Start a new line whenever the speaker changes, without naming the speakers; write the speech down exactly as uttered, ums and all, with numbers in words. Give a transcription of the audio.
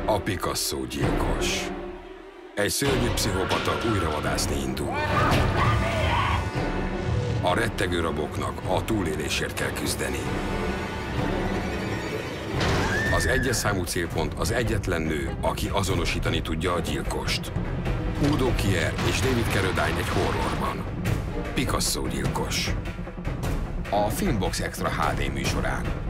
A Picasso gyilkos. Egy szörnyű pszichopata újra vadászni indul. A rettegő raboknak a túlélésért kell küzdeni. Az egyes számú célpont az egyetlen nő, aki azonosítani tudja a gyilkost. Udo Kier és David Carradine egy horrorban. Picasso gyilkos. A Filmbox Extra há dé műsorán.